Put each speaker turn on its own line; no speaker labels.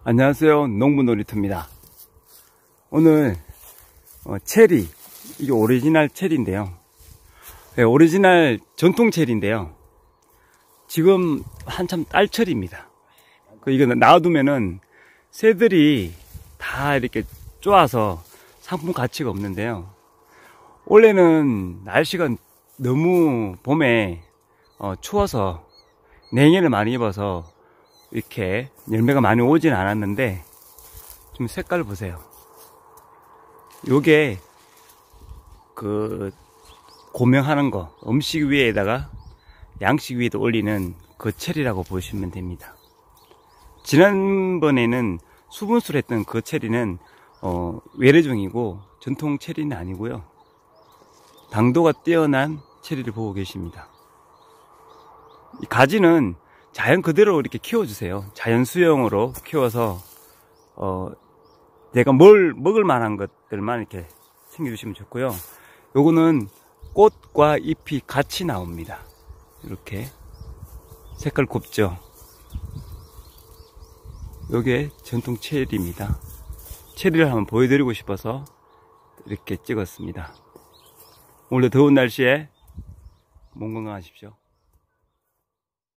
안녕하세요, 농부놀이터입니다. 오늘 체리, 이게 오리지널 체리인데요. 네, 오리지널 전통 체리인데요. 지금 한참 딸철입니다. 이거 놔두면은 새들이 다 이렇게 쪼아서 상품 가치가 없는데요. 원래는 날씨가 너무 봄에 추워서 냉해를 많이 입어서 이렇게 열매가 많이 오진 않았는데, 좀 색깔 보세요. 요게 고명하는 거, 음식 위에다가 양식 위에도 올리는 그 체리라고 보시면 됩니다. 지난번에는 수분술 했던 그 체리는 외래종이고 전통 체리는 아니고요. 당도가 뛰어난 체리를 보고 계십니다. 이 가지는 자연 그대로 이렇게 키워주세요. 자연 수영으로 키워서 내가 먹을 만한 것들만 이렇게 챙겨주시면 좋고요. 요거는 꽃과 잎이 같이 나옵니다. 이렇게 색깔 곱죠. 요게 전통 체리입니다. 체리를 한번 보여드리고 싶어서 이렇게 찍었습니다. 오늘 더운 날씨에 몸 건강하십시오.